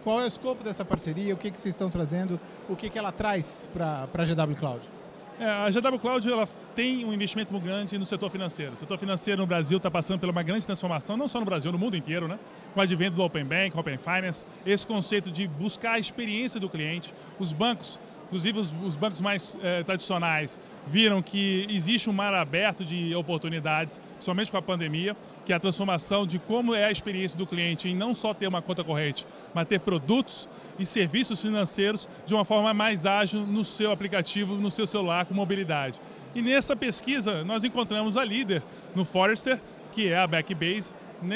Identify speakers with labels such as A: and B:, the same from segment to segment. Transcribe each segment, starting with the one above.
A: Qual é o escopo dessa parceria? O que vocês estão trazendo? O que ela traz para a GW Cloud?
B: A GW Cloud ela tem um investimento muito grande no setor financeiro. O setor financeiro no Brasil está passando por uma grande transformação, não só no Brasil, no mundo inteiro, né? Com o advento do Open Bank, Open Finance, esse conceito de buscar a experiência do cliente. Os bancos, inclusive os bancos mais tradicionais, viram que existe um mar aberto de oportunidades, somente com a pandemia, que é a transformação de como é a experiência do cliente em não só ter uma conta corrente, mas ter produtos e serviços financeiros de uma forma mais ágil no seu aplicativo, no seu celular, com mobilidade. E nessa pesquisa, nós encontramos a líder no Forrester, que é a Backbase,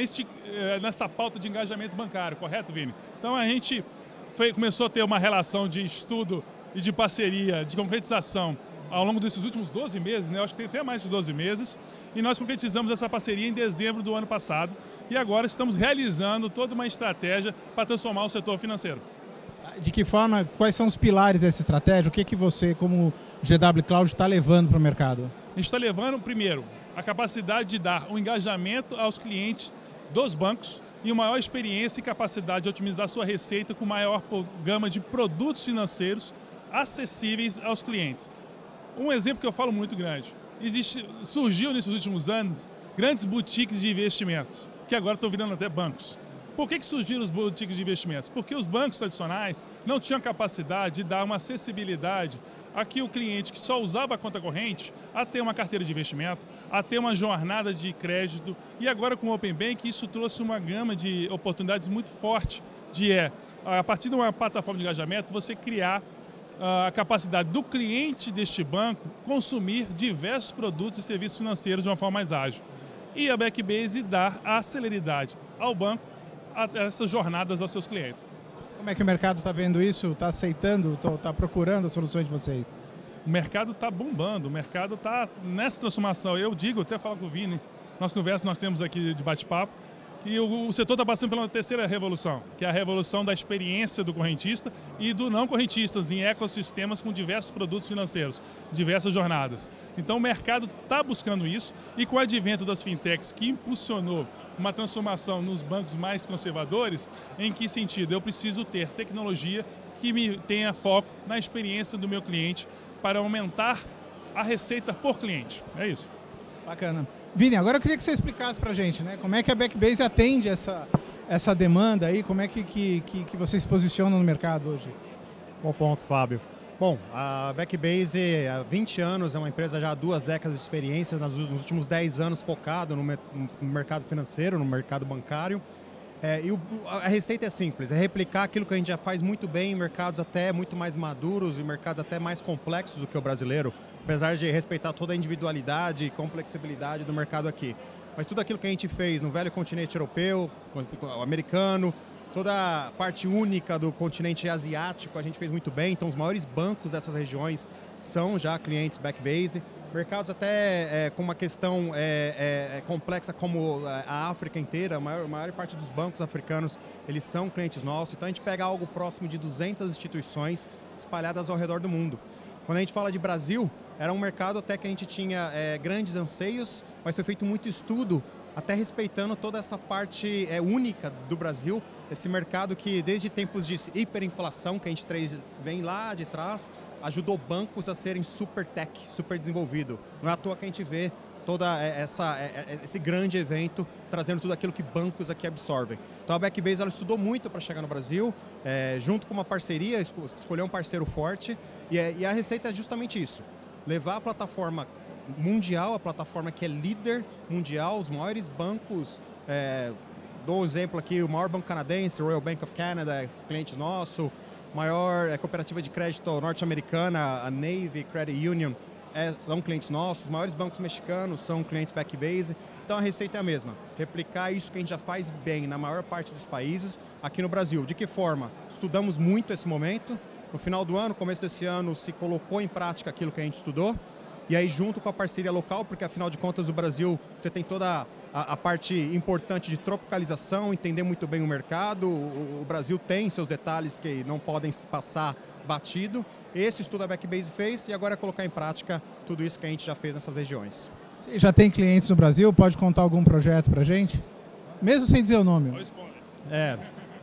B: nesta pauta de engajamento bancário, correto, Vini? Então a gente começou a ter uma relação de estudo e de parceria, de concretização ao longo desses últimos 12 meses, né? Eu acho que tem até mais de 12 meses, e nós concretizamos essa parceria em dezembro do ano passado, e agora estamos realizando toda uma estratégia para transformar o setor financeiro.
A: De que forma, quais são os pilares dessa estratégia? O que você, como GW Cloud, está levando para o mercado?
B: A gente está levando, primeiro, a capacidade de dar um engajamento aos clientes dos bancos e uma maior experiência e capacidade de otimizar sua receita com maior gama de produtos financeiros acessíveis aos clientes. Um exemplo que eu falo muito grande. Surgiu nesses últimos anos grandes boutiques de investimentos, que agora estão virando até bancos. Por que surgiram os boutiques de investimentos? Porque os bancos tradicionais não tinham capacidade de dar uma acessibilidade a que o cliente que só usava a conta corrente a ter uma carteira de investimento, a ter uma jornada de crédito. E agora com o Open Bank isso trouxe uma gama de oportunidades muito forte a partir de uma plataforma de engajamento, você criar a capacidade do cliente deste banco consumir diversos produtos e serviços financeiros de uma forma mais ágil. E a Backbase dar a celeridade ao banco a essas jornadas aos seus clientes.
A: Como é que o mercado está vendo isso? Está aceitando, está procurando as soluções de vocês?
B: O mercado está bombando, o mercado está nessa transformação. Eu digo, até falo com o Vini, nas conversas que nós temos aqui de bate-papo, que o setor está passando pela terceira revolução, que é a revolução da experiência do correntista e do não correntistas em ecossistemas com diversos produtos financeiros, diversas jornadas. Então o mercado está buscando isso e com o advento das fintechs que impulsionou uma transformação nos bancos mais conservadores, em que sentido? Eu preciso ter tecnologia que me tenha foco na experiência do meu cliente para aumentar a receita por cliente. É isso.
A: Bacana. Vini, agora eu queria que você explicasse para a gente, né? Como é que a Backbase atende essa demanda aí, como é que vocês se posicionam no mercado hoje?
C: Bom ponto, Fábio. Bom, a Backbase há 20 anos é uma empresa já há 2 décadas de experiência, nos últimos 10 anos focado no mercado financeiro, no mercado bancário. A receita é simples, é replicar aquilo que a gente já faz muito bem em mercados até muito mais maduros e mercados até mais complexos do que o brasileiro, apesar de respeitar toda a individualidade e complexibilidade do mercado aqui. Mas tudo aquilo que a gente fez no velho continente europeu, americano, toda a parte única do continente asiático a gente fez muito bem, então os maiores bancos dessas regiões são já clientes Backbase. Mercados até com uma questão complexa como a África inteira, a maior parte dos bancos africanos, eles são clientes nossos. Então a gente pega algo próximo de 200 instituições espalhadas ao redor do mundo. Quando a gente fala de Brasil, era um mercado até que a gente tinha grandes anseios, mas foi feito muito estudo, até respeitando toda essa parte única do Brasil, esse mercado que desde tempos de hiperinflação, que a gente vem lá de trás, ajudou bancos a serem super tech, super desenvolvido. Não é à toa que a gente vê toda esse grande evento trazendo tudo aquilo que bancos aqui absorvem. Então a Backbase ela estudou muito para chegar no Brasil, junto com uma parceria, escolheu um parceiro forte, e a receita é justamente isso, levar a plataforma mundial, a plataforma que é líder mundial, os maiores bancos, dou um exemplo aqui, o maior banco canadense, Royal Bank of Canada, é cliente nosso, maior cooperativa de crédito norte-americana, a Navy Credit Union, são clientes nossos, os maiores bancos mexicanos são clientes Backbase, então a receita é a mesma, replicar isso que a gente já faz bem na maior parte dos países aqui no Brasil. De que forma? Estudamos muito esse momento, no final do ano, começo desse ano, se colocou em prática aquilo que a gente estudou, e aí junto com a parceria local, porque afinal de contas o Brasil, você tem toda a parte importante de tropicalização, entender muito bem o mercado, o Brasil tem seus detalhes que não podem passar batido. Esse estudo a Backbase fez e agora é colocar em prática tudo isso que a gente já fez nessas regiões.
A: Você já tem clientes no Brasil? Pode contar algum projeto para a gente? Mesmo sem dizer o nome.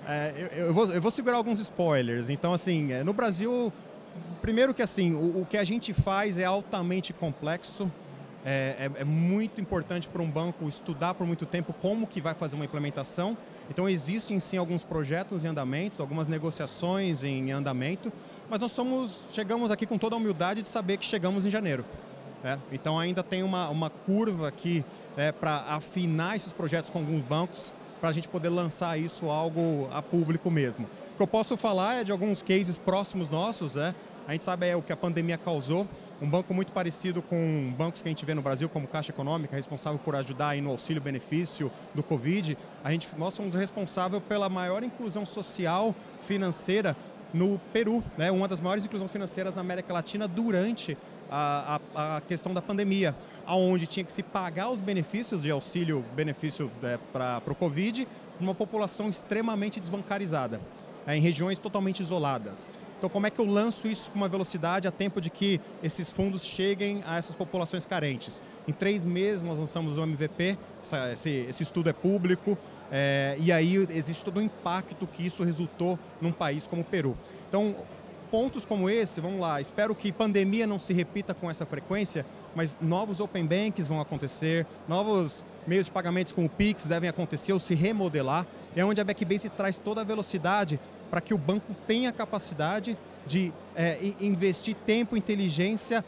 C: Eu vou segurar alguns spoilers. Então, assim, no Brasil, primeiro que assim, o que a gente faz é altamente complexo. É muito importante para um banco estudar por muito tempo como que vai fazer uma implementação. Então, existem sim alguns projetos em andamento, algumas negociações em andamento, mas nós chegamos aqui com toda a humildade de saber que chegamos em janeiro. Então, ainda tem uma curva aqui para afinar esses projetos com alguns bancos, para a gente poder lançar isso algo a público mesmo. O que eu posso falar é de alguns cases próximos nossos, A gente sabe o que a pandemia causou. Um banco muito parecido com bancos que a gente vê no Brasil, como Caixa Econômica, responsável por ajudar aí no auxílio-benefício do Covid. Nós somos responsáveis pela maior inclusão social financeira no Peru, uma das maiores inclusões financeiras na América Latina durante a questão da pandemia, onde tinha que se pagar os benefícios de auxílio-benefício para o Covid, numa população extremamente desbancarizada, em regiões totalmente isoladas. Então, como é que eu lanço isso com uma velocidade a tempo de que esses fundos cheguem a essas populações carentes? Em 3 meses nós lançamos o MVP, esse estudo é público, e aí existe todo o impacto que isso resultou num país como o Peru. Então, pontos como esse, vamos lá, espero que pandemia não se repita com essa frequência, mas novos open banks vão acontecer, novos meios de pagamentos como o Pix devem acontecer ou se remodelar, é onde a Backbase traz toda a velocidade para que o banco tenha a capacidade de investir tempo e inteligência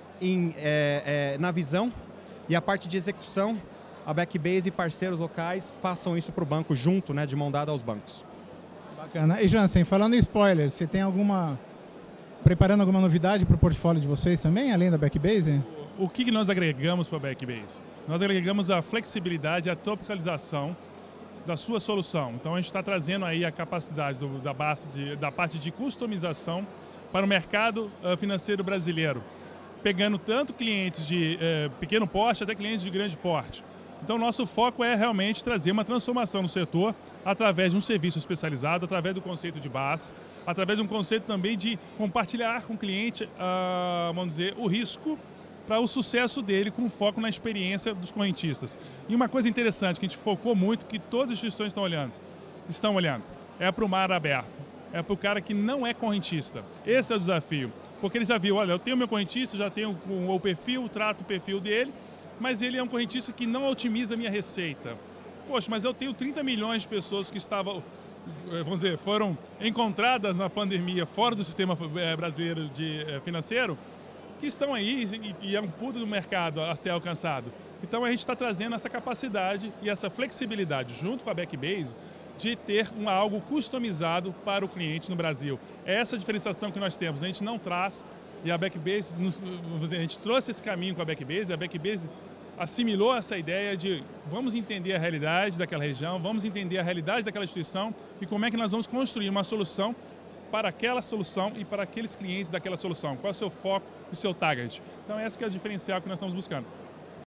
C: na visão, e a parte de execução, a Backbase e parceiros locais façam isso para o banco junto, de mão dada aos bancos.
A: Bacana. E Jansen, falando em spoiler, você tem preparando alguma novidade para o portfólio de vocês também, além da Backbase?
B: O que nós agregamos para a Backbase? Nós agregamos a flexibilidade e a tropicalização da sua solução. Então, a gente está trazendo aí a capacidade da parte de customização para o mercado financeiro brasileiro, pegando tanto clientes de pequeno porte até clientes de grande porte. Então, nosso foco é realmente trazer uma transformação no setor através de um serviço especializado, através do conceito de BaaS, através de um conceito também de compartilhar com o cliente, vamos dizer, o risco para o sucesso dele, com foco na experiência dos correntistas. E uma coisa interessante que a gente focou muito, que todas as instituições estão olhando, é para o mar aberto, é para o cara que não é correntista. Esse é o desafio, porque ele já viu, olha, eu tenho meu correntista, já tenho o perfil, trato o perfil dele, mas ele é um correntista que não otimiza a minha receita. Poxa, mas eu tenho 30 milhões de pessoas que vamos dizer, foram encontradas na pandemia fora do sistema brasileiro financeiro, que estão aí e é um pulo do mercado a ser alcançado. Então a gente está trazendo essa capacidade e essa flexibilidade junto com a Backbase de ter algo customizado para o cliente no Brasil. É essa diferenciação que nós temos. A gente não traz, e a Backbase, a gente trouxe esse caminho com a Backbase assimilou essa ideia de vamos entender a realidade daquela região, vamos entender a realidade daquela instituição e como é que nós vamos construir uma solução para aquela solução e para aqueles clientes daquela solução. Qual é o seu foco e o seu target? Então, esse que é o diferencial que nós estamos buscando.